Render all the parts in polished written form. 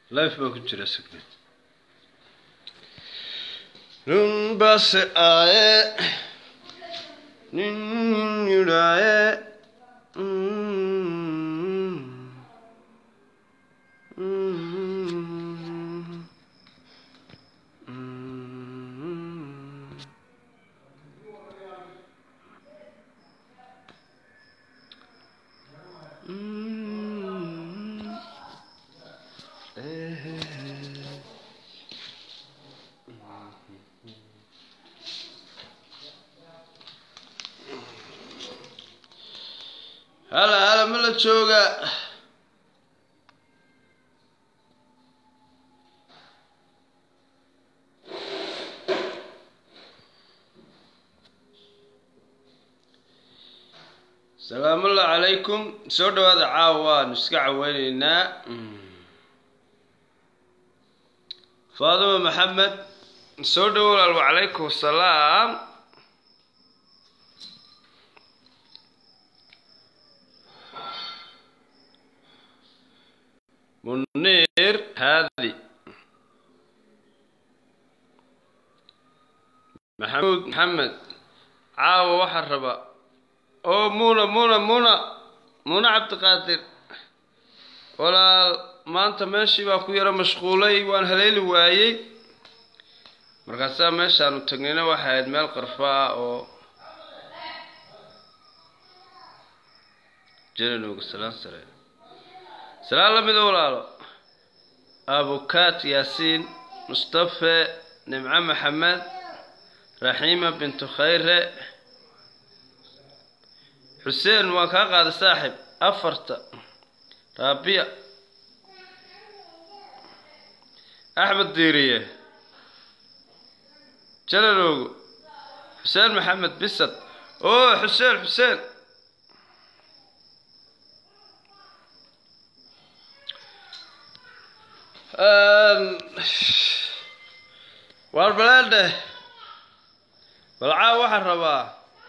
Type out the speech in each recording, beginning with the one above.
لايف ما كنت راسكني نون بس نين يراي هلا من la jooga السلام الله عليكم soo dhawaada caawaan iska caweyneynaa Faadimo Maxamed soo dhawaad wa alaykum salaam منير هذه محمد عاو وحربا او منى عبد القادر ولا ما انت ماشي با ku yara mashquulay waan haleeli waayay markaas meeshaan u tagnayna waxa aad meel qarfa oo jeelowga salaan sare سلام الله مدولاله أبو كات ياسين مصطفى نمعة محمد رحيمة بنت خير حسين وكاقا هذا صاحب أفرت رابية أحمد ديرية جلالوغو حسين محمد بسط أوه حسين والبلاد والعاو waxaan rabaa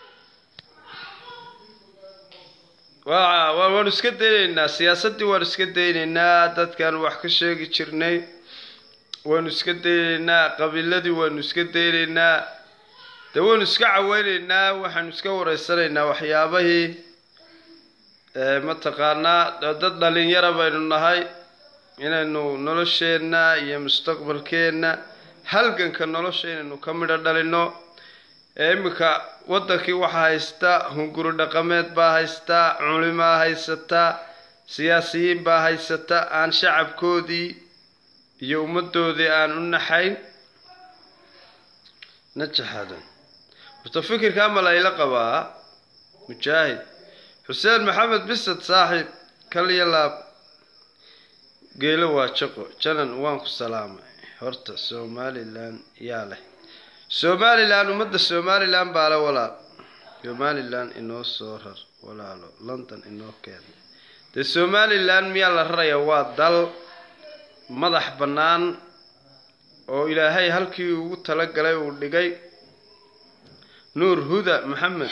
waan iska deeynaa siyaasadii waan iska deeynaa dadkan wax ka sheegi jirnay waan iska deeynaa qabiiladii waan iska deeynaa waan iska caweyneynaa waxaan iska wareysanaynaa waxyaabahii ma taqaanaa dad dhalinyaro baynu nahay inaynu nolosheena iyo mustaqbalkeena halganka nolosheena ka midho dhalino imika wadankii waxa haysta hunguri dhaqameed baa haysta culimo haysta siyaasiyiin baa haysta aan shacabkoodii iyo ummadoodii aan u naxayn najaxadan horta fikirka ma ila qabaa mujaahid xuseen maxamed bisad saaxiib kaliya geelo waa jaqo janan waan ku salaamay horta Somaliland yaa leh Somaliland umada Somaliland baa la walaal Somaliland inoo soo rar walaalo London inoo keen de Somaliland miyaa la raraya waa dal madax banaan oo Ilaahay halkii ugu tala galay uu dhigay Nuur Huda Maxamed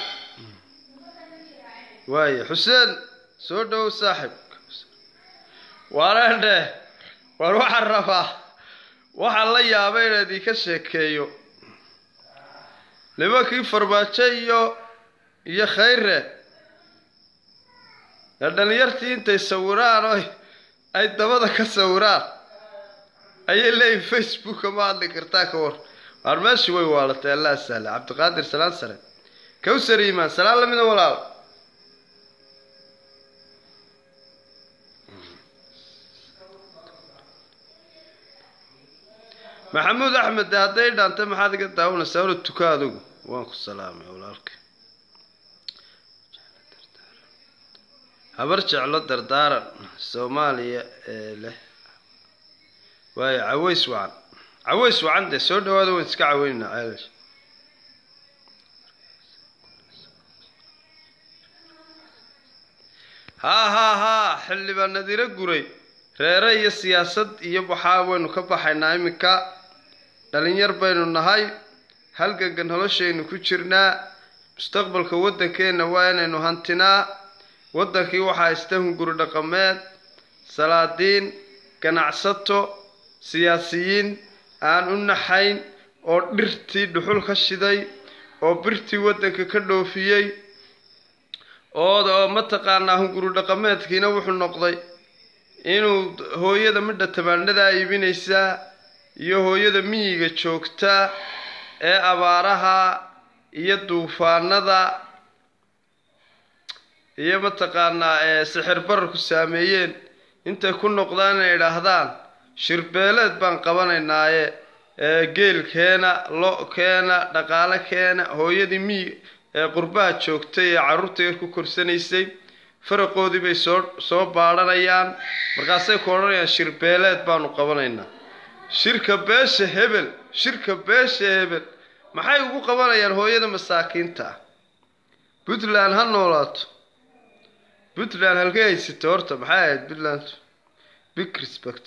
waaye Xuseen soo dhaw saaxiib warande war waxa rabaa waxa la yaabay inay ka sheekeeyo nimankii farmaajo iyo khayre dhalinyartii intay sawiraan oo ay dabada ka sawiraan ay leey Facebook ma hadli kartaa ka war armaashi way waalatay Allah sahla Cabdiqaadir salaan sare Kawsar Iimaan salaan la mid walaal محمود أحمد هذا أنت ما حد قد داونا سووا التكادو وانكو السلام يا ولالك هبرجع على الدردار الصومالية له واي عويس وعنده سود هذا ويسكع عوينا عايش ها حلي بالنذير قري رأي السياسة يبحاول نكبحنا إمكا dhalinyar baynu nahay halgan noloshaynu ku jirnaa mustaqbalka wadankeena waa inaynu hantinaa wadankii waxa haysta hunguri dhaqameed salaadiin ganacsato siyaasiyiin aan u naxayn oo dhirtii dhuxul ka shiday oo birtii waddanka ka dhoofiyey oo mataqaanaa hunguri dhaqameedkiina wuxuu noqday inuu hooyada midha tamaandhada iibinaysaa iyo hooyada miyiga joogta ee abaaraha iyo duufaanada iyo mataqaanaa sixir bararku saameeyeen intay ku noqdaan inay idhaahdaan shirbeeleed baan qabanaynaaye geelkeena lo-keena dhaqaale keena hooyadii miyi qurbaha joogtay ee carruurta yar ku korsanaysay faraqoodii bay soo baadhanayaan markaasay ku odhanayaan shirbeeleed baanu qabanaynaa shirka beesha hebel maxay ugu qabanayaan hooyada masaakiinta ah puntland ha noolaato puntland halkay haysata horta maxay ahayd puntland big respect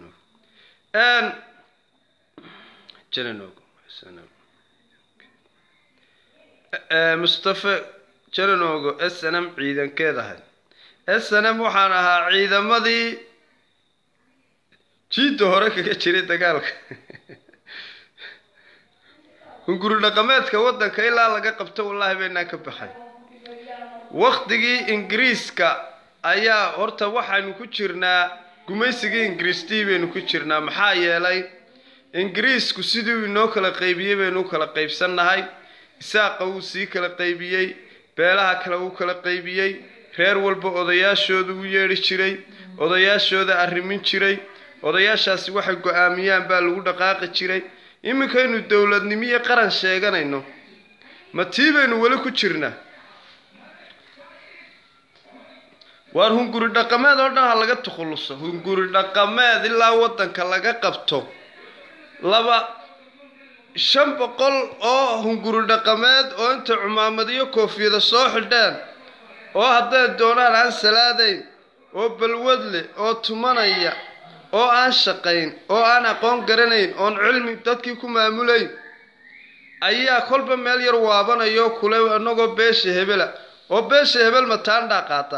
mustafa jananogo snm ciidankeed ahayd snm waxaan ahaa ciidamadii jiidda hore kaga jiray dagaalka hunguri dhaqameedka waddanka ilaa laga qabto wallaahi baynaan ka baxay waqtigii ingiriiska ayaa horta waxaynu ku jirnaa gumaysigii ingiriistii baynu ku jirnaa maxaa yeelay ingiriisku siduu inoo kala qaybiyey baynu u kala qaybsannahay isaaqa wuu sii kala qaybiyey beelaha kale wuu kala qaybiyey reer walba odayaashooda u yeedhi jiray odayaashooda arrimin jiray odayaashaasi waxay go-aamiyaan baa lagu dhaqaaqi jiray iminkaynu dowladnimo iyo qaran sheeganayno ma tii baynu weli ku jirnaa waar hunguri dhaqameed oo dhan ha laga tukhuluso hunguri dhaqameed ilaa waddanka laga qabto 500 oo hunguri dhaqameed oo inta cumaamadiyo koofiyada soo xidheen oo hadday doonaan aan salaadayn oo balwad leh oo tumanaya oo aan shaqayn oo aan aqoon garanayn oon cilmi dadkii ku maamulayn ayaa kolba meel yar waabanayo kule anagoo beesha hebela oo beesha hebel mataandha qaata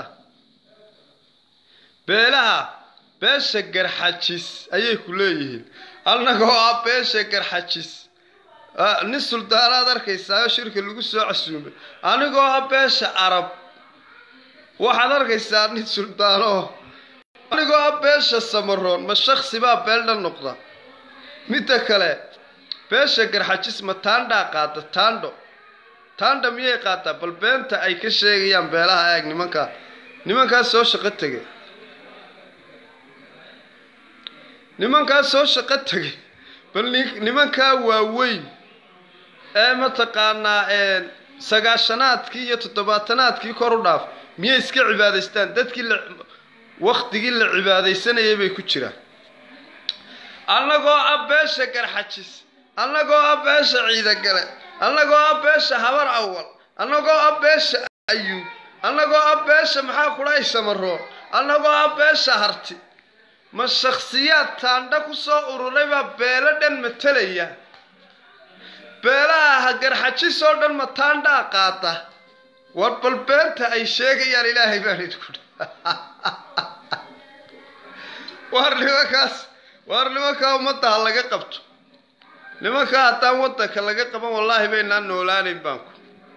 beelaha beesha garxajis ayay ku leeyihiin annagoo beesha garxajis nin suldaanaad arkaysaa shirka lagu soo casuumay anigoo beesha arab waxaad arkaysaa nin suldaano anigoo beesha samaroon ma shakhsi baa beeldhan noqda midda kale beesha garxajis mataandha qaata taandha miyay qaataa bal beenta ay ka sheegayaan beelaha eeg nimankaas soo shaqo tegay bal nimankaa waaweyn ee mataqaanaa sagaashanaadkii iyo toddobaatanaadkii kor u dhaaf miyay iska cibaadaystaan dadkii waqtigii la cibaadaysanayay bay ku jiraan annagoo beesha garxajis annagoo beesha ciidagale annagoo beesha habar awal annagoo beesha ayuub annagoo beesha maxaa kudhahay samaroo annagoo beesha harti ma shakhsiyaad taandha ku soo ururay baa beelo dhan matalaya beelaha garxajis oo dhan ma taandhaa qaata war bal beenta ay sheegayaan ilaahay baan idinku waar nimankaa ummadda ha laga qabto nimankaa haddaan waddanka laga qaban wallaahi baynaan noolaanayn baanku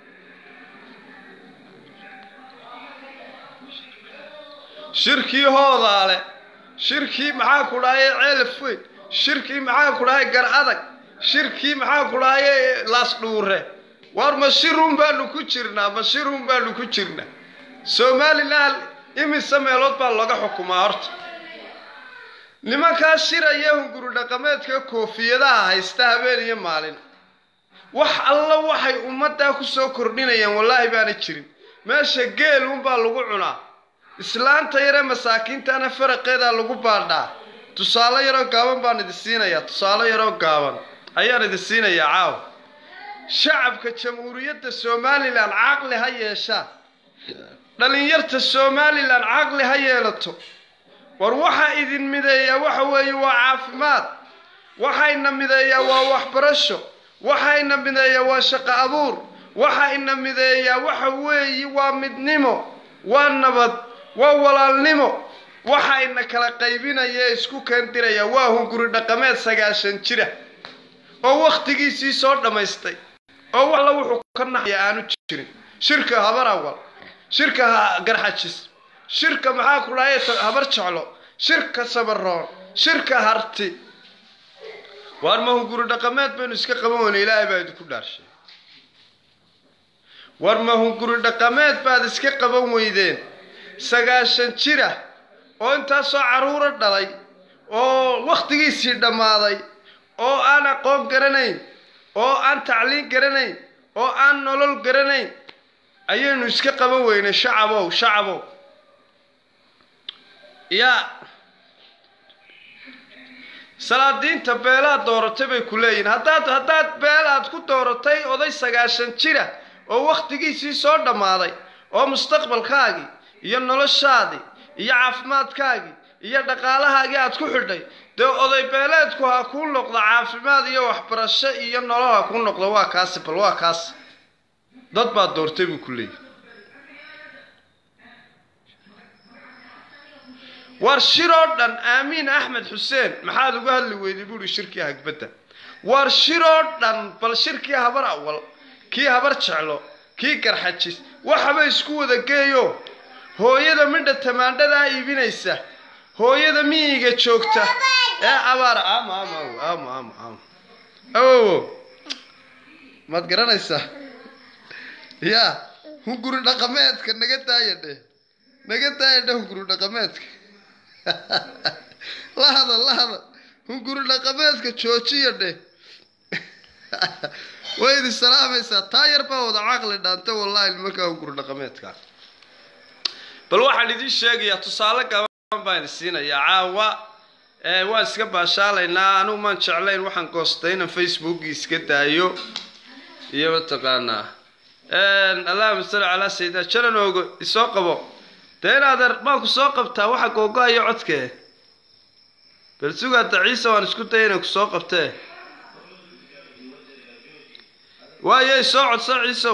shirkii hoodaale shirkii maxaa ku dhahay ceelaf weyn shirkii maxaa ku dhahay gar adag shirkii maxaa ku dhahay laas dhuure war ma shirun baanu ku jirnaa Somaliland imise meelood baa laga xukumaa horta nimankaa shiraya hunguri dhaqameedka koofiyadaha haysta habeen iyo maalin wax alla waxay ummadda ku soo kordhinayaan wallaahi baana jirin meesha geel baa lagu cunaa islaanta yare masaakiintana faraqeeda lagu baadhaa tusaale yaro gaaban baan idin siinayaa caaw shacabka jamhuuriyadda Somaliland caqli ha yeeshaa dhalinyarta Somaliland caqli ha yeelato war waxa idin mideeya waxa weeye waa caafimaad waxayna mideeya waa waxbarasho waxayna mideeya waa shaqo abuur waxayna mideeya waxa weeye waa midnimo waa nabad waa walaalnimo waxayna kala qaybinaya isku keendiraya waa hunguri dhaqameed 9 jira oo waqtigiisii soo dhameystay oo wala wuxuu ka naxay aanu jirin shirka habar awal shirka garxajis shirka maxaa ku laayay habar jeclo shirka sabaroon shirka harti war ma hunguri dhaqameed baynu iska qaban weyna ilaahay baa idinku dhaarshay war ma hunguri dhaqameed baad iska qaban weydeen 9 jira oo inta soo caruura dhalay oo waqtigiisii dhamaaday oo aan aqoon garanayn oo aan tacliin garanayn oo aan nolol garanayn ayaynu iska qaban weynay shacabow ya salaadiinta beelaha dooratay bay ku leeyihiin haddaad beelaad ku dooratay oday 9 jira oo waqtigiisii soo dhamaaday oo mustaqbalkaagi iyo noloshaadi iyo caafimaadkaagi iyo dhaqaalahaagi aad ku xidhay dee oday beeleedku ha ku noqdo caafimaad iyo waxbarasho iyo nolol ha ku noqdo waa kaas bal waa kaas dad baa doortay buu ku leeyahay war shiroo dhan aamin axmed xuseen maxaad uga hadli weyday buuri shirkii hagbada war shiroo dhan bal shirkii habar awal kii habar jeclo kii garxajis waxba isku wada geeyo hooyada midha tamaandhada iibinaysa hooyada miyiga joogta ee abaar mad garanaysa ya hunguri dhaqameedka naga daayadhe hunguri dhaqameedka la hada hunguri dhaqameedka joojiyadhe waydi salaamaysa taayar baa wada caqli dhaanta wallahi marka hunguri dhaqameedka bal waxaan idin sheegayaa tusaale gaban baan siinayaa caawa waa iska baashaalaynaa anu ma jeclayn waxaan goostay in Facebook iska daayo iyo taqaana Allahumma salli ala sayyidina jalanoogo isoo qabo deeraadar ma ku soo qabtaa waxa googoayo codkee bal sugaata ciise waan isku dayay ku soo qabtee waayay soo codsa ciise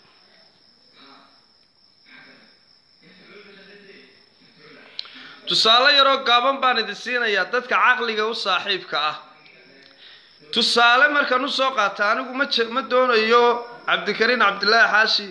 tusaale yaroo gaaban baan idin siinayaa dadka caqliga u saaxiibka ah tusaale markaan u soo qaata anigu ma doonayo cabdikariin cabdilaahi xaashi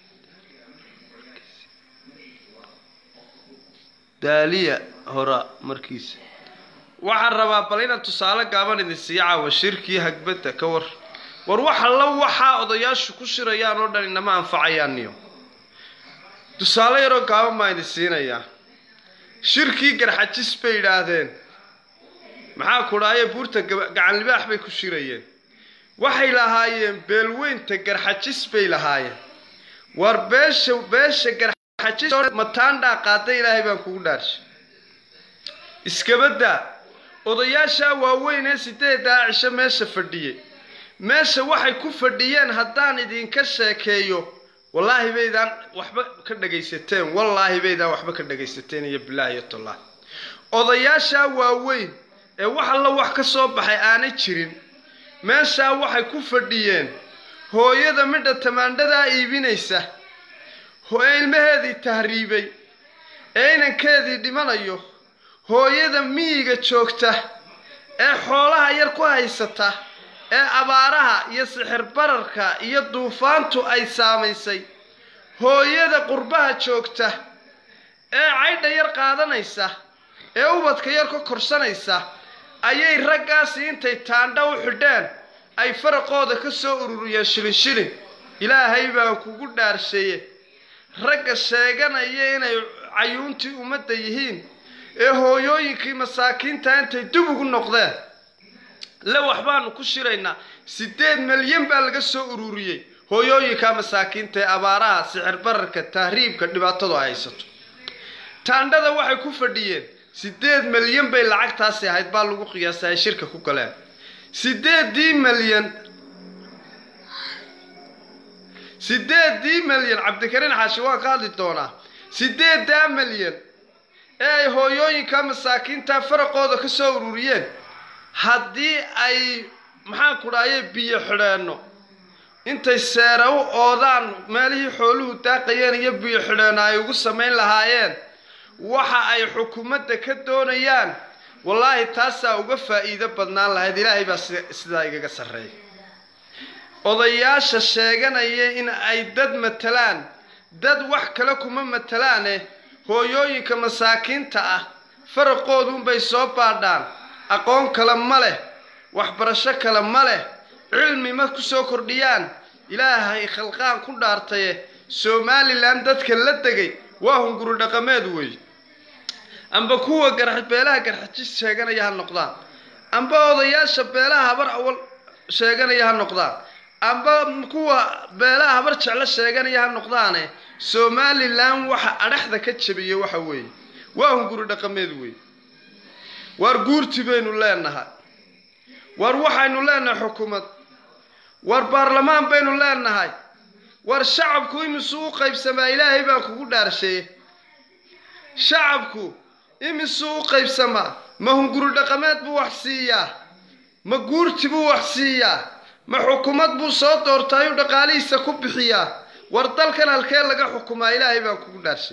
daaliya hora markiisa waxaan rabaa bal inaan tusaale gaaban idin siiyo caawa shirkii hagbada ka war waxaa odayaashu ku shirayaan oo dhan inama anfacayaan niyo tusaale yaroo gaaban baan idin siinayaa shirkii garxajis bay yiraahdeen maxaa ku dhacay buurta gacan libaax bay ku shirayeen waxay lahaayeen beelweynta garxajis bay lahaayeen war beesha garxajis mataandha qaaday ilaahay baan kugu dhaarshay iskabada odayaasha waaweyn ee 8 cisho meesha fadhiyay meesha waxay ku fadhiyeen haddaan idinka sheekeeyo والله بيدان وحبا كدغيستين والله بيدان وحبا كدغيستين يا بالله يا الله odayaasha waaweyn ee waxa la wax ka soo baxay aanay jirin meesha waxay ku fadhiyeen hooyada midha tamaandhada iibinaysa ilmaheedii tahriibay inankeedii dhimanayo hooyada miyiga joogta ee xoolaha yar ku haysata ee abaaraha iyo sixir bararka iyo duufaantu ay saamaysay hooyada qurbaha joogta ee caydha yar qaadanaysa ee ubadka yar ka korsanaysa ayay raggaasi intay taandha u xidheen ay faraqooda ka soo ururiyeen shilin ilaahay baa kugu dhaarsheeye ragga sheeganaya inay cayuuntii ummadda yihiin ee hooyooyinkii masaakiinta intay dib ugu noqdeen la waxbaanu ku shiraynaa 8 milyan baa laga soo ururiyay hooyooyinka masaakiinta ee abaaraha sixir bararka tahriibka dhibaatadu haysato taandhada waxay ku fadhiyeen 8 milyan bay lacagtaasi ahayd baa lagu qiyaasay shirka ku galeen 8 milyan cabdikariin xaashi waa qaadi doonaa 8 milyan ee hooyooyinka masaakiinta faraqooda ka soo ururiyeen haddii ay maxaa ku dhacay biyo xidheeno intay seeraw oodaan meelihii xooluhu daaqayeen iyo biyo xidheena ay ugu sameyn lahaayeen waxa ay xukuumadda ka doonayaan wallaahi taasaa uga faa'iido badnaan lahayd ilaahay baa sidaa igaga sarreeya odayaasha sheeganaya in ay dad matalaan dad wax kale kuma matalaane hooyooyinka masaakiinta ah faraqooduunbay soo baadhaan aqoon kale ma leh waxbarasho kale ma leh cilmi ma ku soo kordhiyaan ilaahay khalqaan ku dhaartaye Somaliland dadka la degay waa hunguri dhaqameed wey amba kuwa beelaha garxajis sheeganaya ha noqdaan amba odayaasha beelaha habar awal sheeganaya ha noqdaan amba kuwa beelaha habar jecel sheeganaya ha noqdaane Somaliland waxa adhaxda ka jabiyay waxa weey waa hunguri dhaqameed wey war guurti baynu leenahay war waxaynu leenahay xukuumad war baarlamaan baynu leenahay war shacabku imisuu qaybsamaa ilaahay baa kugu dhaarshay shacabku imisuu qaybsamaa ma hunguri dhaqameed buu wax siiyaa ma guurti buu wax siiyaa ma xukuumad buu soo doortay oo dhaqaalihiisa ku bixiyaa war dalkan halkee laga xukumaa ilaahay baa kugu dhaarshay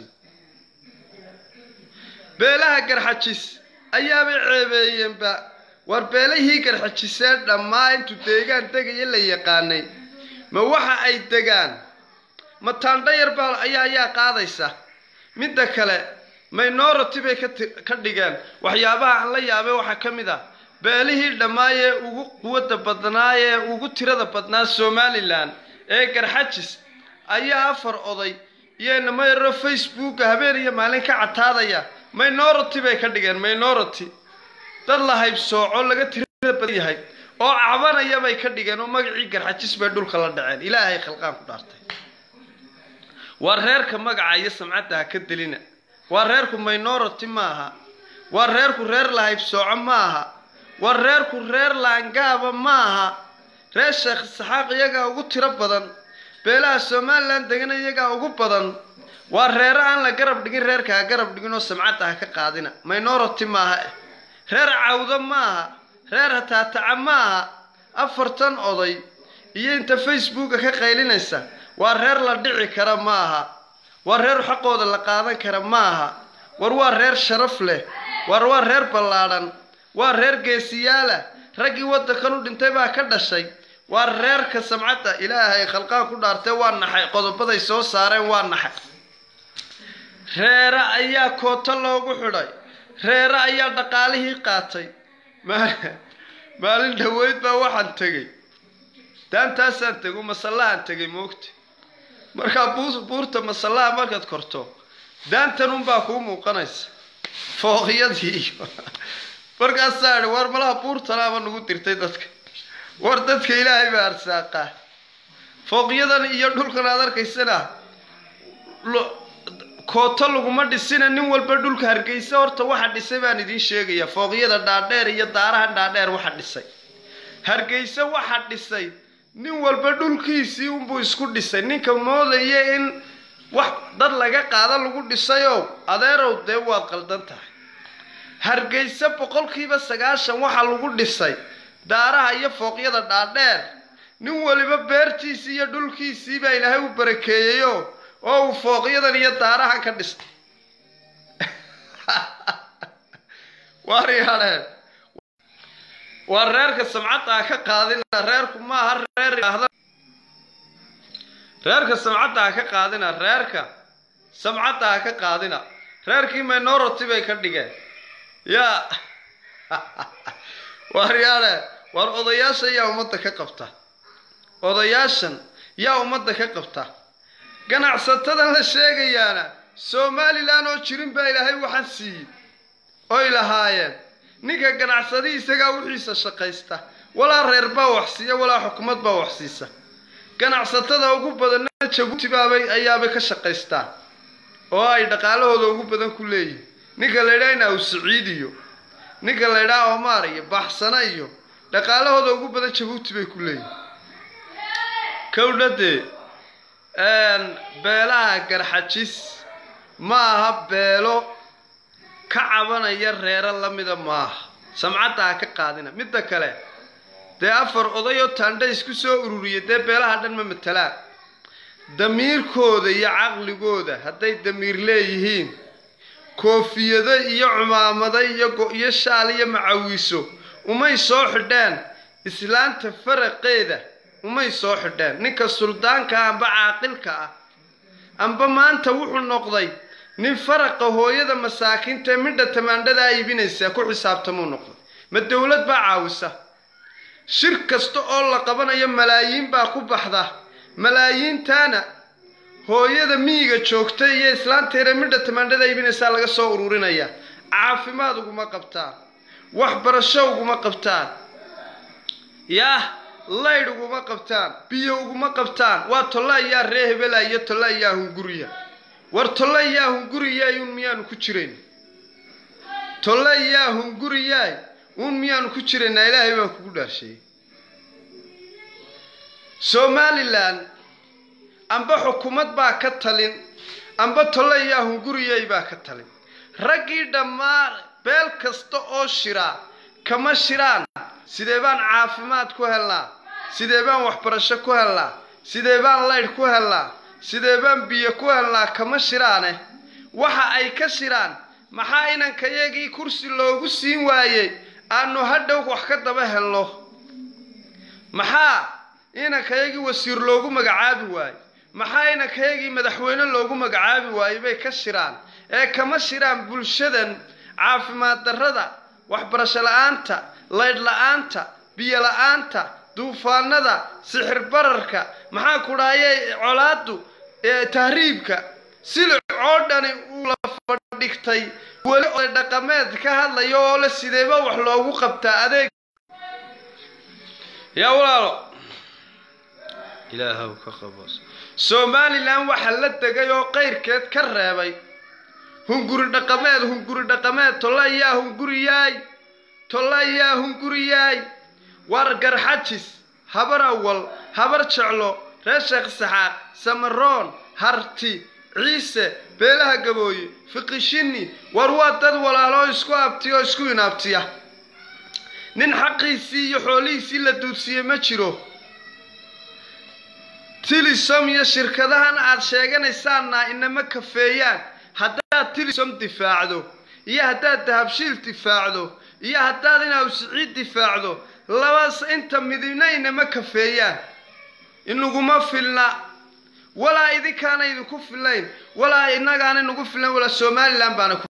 beelaha garxajis ayaaba ceebeeyeenba war beelahii garxajisee dhammaa intuu deegaan degaya la yaqaanay ma waxa ay degaan ma taandhayar baa ayaa qaadaysa midda kale minority bay ka dhigeen waxyaabaha aan la yaabay waxa kamid ah beelihii dhammaayee ugu quwadda badnaayee ugu tirada badnaa Somaliland ee garxajis ayaa afar oday iyo namayro Facebook habeen iyo maalin ka cataadaya minority bay ka dhigeen minority dad la haybsooco laga tirada badan yahay oo cabanaya bay ka dhigeen oo magacii garxajis bay dhulka la dhaceen ilaahay khalqaan ku dhaartay war reerka magaca samcada ka dilina war reerku minority maaha war reerku reer la haybsooco maaha war reerku reer laangaaba maaha reer Sheekh Saxaaq iyaga ugu tiro badan beelaha Somaliland degan iyaga ugu badan war reer aan la garab dhigin reerka garab dhigin oo samcada ka qaadina minority maaha reer cawda maaha reer taataca maaha afartan oday iyo inta Facebook ka qaylinaysa waa reer la dhici kara maaha waa reer xaqooda la qaadan kara maaha war waa reer sharaf leh war waa reer ballaaran waa reer geesiyaala ragii wadankan u dhintay baa ka dhashay waa reerka samcada ilaahay khalqaan ku dhaartay waa naxay qodobaday soo saareen waa naxay reera ayaa koota loogu xidhay reera ayaa dhaqaalihii qaatay maalin dhaweyd baa waxaan tagay daantaasaan tago masallahan tagay moogta markaa buurta masallaha markaad korto daantan unbaa kuu muuqanaysa fooqiyadii markaasaa war malaha buurtanaaba nagu dirtay dadka war dadka ilaahay baa arsaaqa fooqiyadan iyo dhulkan aad arkaysana koota laguma dhisina nin walba dhulka Hargeysa horta waxa dhisay baan idin sheegaya fooqiyada dhaadheer iyo daaraha dhaadheer waxa dhisay Hargeysa waxa dhisay nin walba dhulkiisii unbuu isku dhisay ninka moodaya in wax dad laga qaado lagu dhisayo adeerow dee waad qaldan tahay Hargeysa 90% waxa lagu dhisay daaraha iyo fooqiyada dhaadheer nin waliba beertiisii iyo dhulkiisii baa Ilaahay u barakeeyo oo fooqiyadan iyo daarahan ka dhistay wariyaan war reerka samcada ka qaadina reerku ma aha reerka samcada ka qaadina reerka samcada ka qaadina reerkii minority bay ka dhigeen ya wariyaan war odayaasha yaa umada ka qabta odayaashan yaa umada ka qabta ganacsatada la sheegayaana Somaliland oo jirin baa Ilaahay waxan siiyay oo ilaahayeen ninka ganacsadi isaga wixiisa shaqaysta wala reer baa wax siiya wala xukuumad baa wax siisa ganacsatada ugu badan Jabuuti baabay ayaaba ka shaqaysta oo ay dhaqaalahooda ugu badan ku leeyihiin ninka la yiraahdo uu Saciidiyo ninka la yiraahdo Omar iyo Baxsana iyo dhaqaalahooda ugu badan Jabuuti bay ku leeyihiin kawdade beelaha garxajis maaha beelo ka cabanaya reera lamida maaha samcada ka qaadina midda kale dee afar oday oo taandha isku soo ururiyay dee beelaha dhan ma matalaan damiirkooda iyo caqligooda hadday damiir leeyihiin koofiyada iyo cumaamada iyo shaal iyo macawiiso umay soo xidheen islaanta faraqeeda umay soo xidheen ninka suldaanka amba caaqilka ah amba maanta wuxuu noqday nin faraqa hooyada masaakiinta midha tamaandhada iibinaysa ku xisaabtamuu noqday ma dawlad baa caawisa shir kasta oo la qabanayo malaayiin baa ku baxda malaayiintaana hooyada miyiga joogtay iyo islaanteeda midha tamaandhada iibinaysa laga soo ururinaya caafimaad uguma qabtaan wax barasho uguma qabtaan yaa laydh uguma qabtaan biyo uguma qabtaan waa tolaayaa ree hebela iyo tolaayaa hunguriya war tolaayaa hunguriya uun miyaanu ku jirayn tolaayaa hunguriya uun miyaanu ku jiraynaa ilaahay baan kugu dhaashay Somaliland amba xukuumad baa ka talin amba tolaayaa hunguriya baa ka talin raggii dhammaan beel kasta oo shira kama shiraan sidee baan caafimaad ku helnaa sidee baan waxbarasho ku helnaa sidee baan laydh ku helnaa sidee baan biyo ku helnaa kama shiraane waxa ay ka shiraan maxaa inankayagii kursi loogu siin waayey aanu hadhow wax ka daba helno maxaa inankayagii wasiir loogu magacaabi waayey maxaa inankayagii madaxweyne loogu magacaabi waayey bay ka shiraan ee kama shiraan bulshadan caafimaad darrada waxbarasho la'aanta laydh la'aanta biyo la'aanta duufaanada sixir bararka maxaa ku dhaayay colaadu tahriibka silic oo dhani uu la fadhigtay wali oo dhaqameed ka hadlayo oo la sideeba wax loogu qabtaa adeeg yaa walaalo ilaahow ka qaboos Somaliland waxa la tagay oo qeyrkeed ka reebay hunguri dhaqameed tolaayaa hunguriyaay war garxajis habar awal habar jeclo reer Sheekh Saxaaq Samaroon harti ciise beelaha gabooye fiqishini war waa dad walaalo isku abtiyo isku inaabtiya nin xaqiisii iyo xoolihiisii la duudsiyay ma jiro tilisom iyo shirkadahan aad sheeganaysaana inama kafeeyaan haddaad tilisom difaacdo iyo haddaad dahabshiil difaacdo iyo haddaad inaa Siciid difaacdo labaas inta midina inama kafeeyaan inaguma filna walaa idinkaana idinku filayn walaa inagaana nagu filan wala Somaliland baana